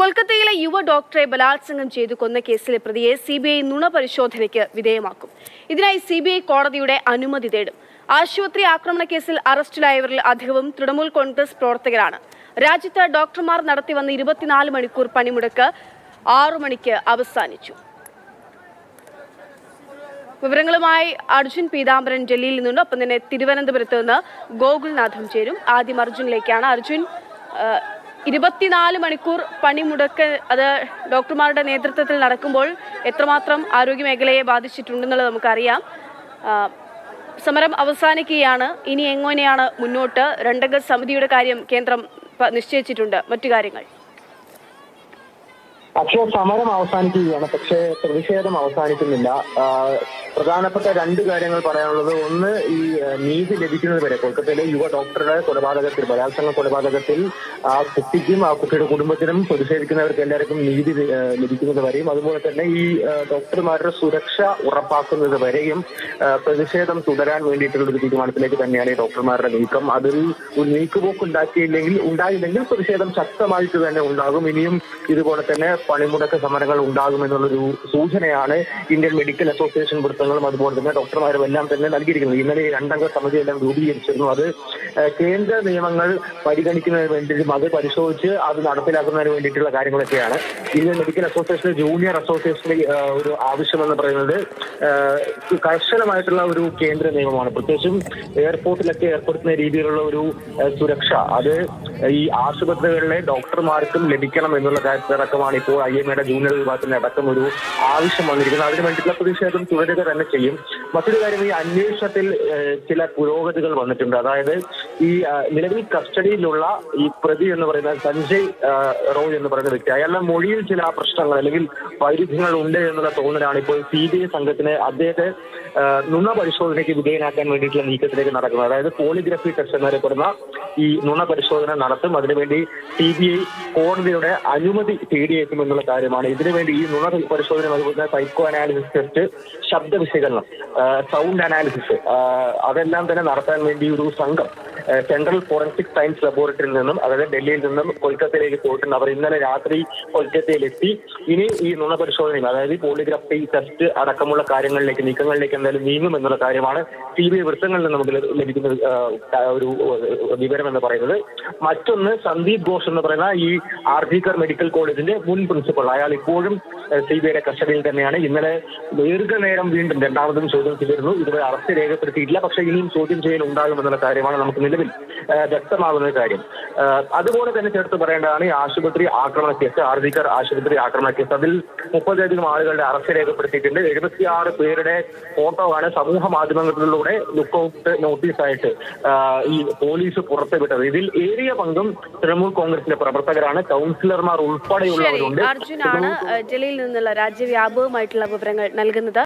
കൊൽക്കത്തയിലെ യുവ ഡോക്ടറെ ബലാത്സംഗം ചെയ്തു കൊന്ന കേസിലെ പ്രതിയെ സിബിഐ നുണ പരിശോധനയ്ക്ക് വിധേയമാക്കും. ഇതിനായി സിബിഐ കോടതിയുടെ അനുമതി തേടും. ആശുപത്രി ആക്രമണ കേസിൽ അറസ്റ്റിലായവരിൽ അധികവും തൃണമൂൽ കോൺഗ്രസ് പ്രവർത്തകരാണ്. രാജ്യത്ത് ഡോക്ടർമാർ നടത്തിവന്ന 24 മണിക്കൂർ പണിമുടക്ക് 6 മണിക്ക് അവസാനിച്ചു. വിവരങ്ങളുമായി അർജുൻ പീതാംബരൻ ഡൽഹിയിൽ നിന്നുണ്ട്. ഒപ്പം തന്നെ തിരുവനന്തപുരത്ത് നിന്ന് ഗോകുൽനാഥും ചേരും. ആദ്യം അർജുനിലേക്കാണ്. അർജുൻ, 24 മണിക്കൂർ പണിമുടക്ക് അത് ഡോക്ടർമാരുടെ നേതൃത്വത്തിൽ നടക്കുമ്പോൾ എത്രമാത്രം ആരോഗ്യമേഖലയെ ബാധിച്ചിട്ടുണ്ടെന്നുള്ളത് നമുക്കറിയാം. സമരം അവസാനിക്കുകയാണ്. ഇനി എങ്ങനെയാണ് മുന്നോട്ട്? 2 അംഗ സമിതിയുടെ കാര്യം കേന്ദ്രം നിശ്ചയിച്ചിട്ടുണ്ട്. മറ്റു കാര്യങ്ങൾ പക്ഷേ സമരം അവസാനിക്കുകയാണ്, പക്ഷേ പ്രതിഷേധം അവസാനിക്കുന്നില്ല. പ്രധാനപ്പെട്ട 2 കാര്യങ്ങൾ പറയാനുള്ളത്. ഒന്ന്, ഈ നീതി ലഭിക്കുന്നത് വരെ കൊൽക്കത്തയിലെ യുവ ഡോക്ടറുടെ കൊലപാതകത്തിൽ, ബലാത്സംഗ കൊലപാതകത്തിൽ ആ കുട്ടിക്കും ആ കുട്ടിയുടെ കുടുംബത്തിനും പ്രതിഷേധിക്കുന്നവർക്ക് എല്ലാവർക്കും നീതി ലഭിക്കുന്നത് വരെയും, അതുപോലെ തന്നെ ഈ ഡോക്ടർമാരുടെ സുരക്ഷ ഉറപ്പാക്കുന്നത് വരെയും പ്രതിഷേധം തുടരാൻ വേണ്ടിയിട്ടുള്ള ഒരു തീരുമാനത്തിലേക്ക് തന്നെയാണ് ഈ ഡോക്ടർമാരുടെ നീക്കം. അതിൽ ഒരു നീക്കുപോക്ക് ഉണ്ടായില്ലെങ്കിൽ പ്രതിഷേധം ശക്തമായിട്ട് തന്നെ ഉണ്ടാകും. ഇനിയും ഇതുപോലെ തന്നെ പണിമുടക്ക് സമരങ്ങൾ ഉണ്ടാകുമെന്നുള്ളൊരു സൂചനയാണ് ഇന്ത്യൻ മെഡിക്കൽ അസോസിയേഷൻ വൃത്തങ്ങളും അതുപോലെ തന്നെ ഡോക്ടർമാരും എല്ലാം തന്നെ നൽകിയിരിക്കുന്നത്. ഇന്നലെ 2 അംഗ സമിതിയെല്ലാം രൂപീകരിച്ചിരുന്നു. അത് കേന്ദ്ര നിയമങ്ങൾ പരിഗണിക്കുന്നതിന് വേണ്ടിയിട്ടും അത് പരിശോധിച്ച് അത് നടപ്പിലാക്കുന്നതിന് വേണ്ടിയിട്ടുള്ള കാര്യങ്ങളൊക്കെയാണ്. ഇന്ത്യൻ മെഡിക്കൽ അസോസിയേഷൻ ജൂനിയർ അസോസിയേഷന്റെ ഒരു ആവശ്യമെന്ന് പറയുന്നത് കർശനമായിട്ടുള്ള ഒരു കേന്ദ്ര നിയമമാണ്. പ്രത്യേകിച്ചും എയർപോർട്ടിലൊക്കെ ഏർപ്പെടുത്തുന്ന രീതിയിലുള്ള ഒരു സുരക്ഷ അത് ഈ ആശുപത്രികളിലെ ഡോക്ടർമാർക്കും ലഭിക്കണം എന്നുള്ള കാര്യത്തിലടക്കമാണ് ഇപ്പോൾ IMAയുടെ ജൂനിയർ വിഭാഗത്തിന്റെ അടക്കം ഒരു ആവശ്യം വന്നിരിക്കുന്നത്. അതിനു വേണ്ടിയിട്ടുള്ള പ്രതിഷേധം തുടരുക തന്നെ ചെയ്യും. മറ്റൊരു കാര്യം, ഈ അന്വേഷണത്തിൽ ചില പുരോഗതികൾ വന്നിട്ടുണ്ട്. അതായത് ഈ നിലവിൽ കസ്റ്റഡിയിലുള്ള ഈ പ്രതി എന്ന് പറയുന്ന സഞ്ജയ് റോയ് എന്ന് പറയുന്ന വ്യക്തി, അയാളുടെ മൊഴിയിൽ ചില പ്രശ്നങ്ങൾ അല്ലെങ്കിൽ വൈരുദ്ധ്യങ്ങൾ ഉണ്ട് എന്നുള്ള തോന്നലാണ് ഇപ്പോൾ CBI സംഘത്തിന് അദ്ദേഹത്തെ നുണ പരിശോധനയ്ക്ക് വിധേയനാക്കാൻ വേണ്ടിയിട്ടുള്ള നീക്കത്തിലേക്ക് നടക്കുന്നത്. അതായത് പോളിഗ്രഫി ടെസ്റ്റ് എന്നറിയപ്പെടുന്ന ഈ നുണ പരിശോധന നടത്തും. അതിനുവേണ്ടി CBI കോടതിയുടെ അനുമതി തേടിയേക്കും എന്നുള്ള കാര്യമാണ്. ഇതിനുവേണ്ടി ഈ നുണ പരിശോധന, അതുപോലെ സൈക്കോ അനാലിസിസ് ടെസ്റ്റ്, ശബ്ദ വിശകലനം, സൗണ്ട് അനാലിസിസ് അതെല്ലാം തന്നെ നടത്താൻ വേണ്ടി ഒരു സംഘം സെൻട്രൽ ഫോറൻസിക് സയൻസ് ലബോറട്ടറിയിൽ നിന്നും, അതായത് ഡൽഹിയിൽ നിന്നും കൊൽക്കത്തയിലേക്ക് പോയിട്ടുണ്ട്. അവർ ഇന്നലെ രാത്രി കൊൽക്കത്തയിലെത്തി. ഇനി ഈ നുണ പരിശോധനയിൽ, അതായത് പോളിഗ്രഫി ടെസ്റ്റ് അടക്കമുള്ള കാര്യങ്ങളിലേക്ക്, നീക്കങ്ങളിലേക്ക് എന്തായാലും നീങ്ങും എന്നുള്ള കാര്യമാണ് CBI വൃത്തങ്ങളിൽ നിന്ന് നമുക്ക് ലഭിക്കുന്ന ഒരു വിവരം എന്ന് പറയുന്നത്. മറ്റൊന്ന്, സന്ദീപ് ഘോഷ് എന്ന് പറയുന്ന ഈ ആർജിക്കർ മെഡിക്കൽ കോളേജിന്റെ മുൻ പ്രിൻസിപ്പൽ, അയാൾ ഇപ്പോഴും CBIയുടെ കസ്റ്റഡിയിൽ തന്നെയാണ്. ഇന്നലെ ദീർഘനേരം വീണ്ടും 2ാമതും ചോദ്യം ചെയ്തിരുന്നു. ഇതുവരെ അറസ്റ്റ് രേഖപ്പെടുത്തിയിട്ടില്ല. പക്ഷേ ഇനിയും ചോദ്യം ചെയ്യൽ ഉണ്ടാകുമെന്നുള്ള കാര്യമാണ് നമുക്ക് നിലവിൽ വ്യക്തമാകുന്ന കാര്യം. അതുപോലെ തന്നെ ചേർത്ത് പറയേണ്ടതാണ് ഈ ആശുപത്രി ആക്രമണ കേസ്, ആർജിക്കർ ആശുപത്രി ആക്രമണ കേസ്. അതിൽ 30-ലധികം ആളുകളുടെ അറസ്റ്റ് രേഖപ്പെടുത്തിയിട്ടുണ്ട്. 76 പേരുടെ ഫോട്ടോ ആണ് സമൂഹ മാധ്യമങ്ങളിലൂടെ ലുക്കൌട്ട് നോട്ടീസായിട്ട് ഈ പോലീസ് പുറത്തുവിട്ടത്. ഇതിൽ ഏറിയ പങ്കും തൃണമൂൽ കോൺഗ്രസിന്റെ പ്രവർത്തകരാണ്, കൗൺസിലർമാർ ഉൾപ്പെടെയുള്ളവരുണ്ട്. അർജുനാണ് ഡൽഹിയിൽ നിന്നുള്ള രാജ്യവ്യാപകമായിട്ടുള്ള വിവരങ്ങൾ നൽകുന്നത്.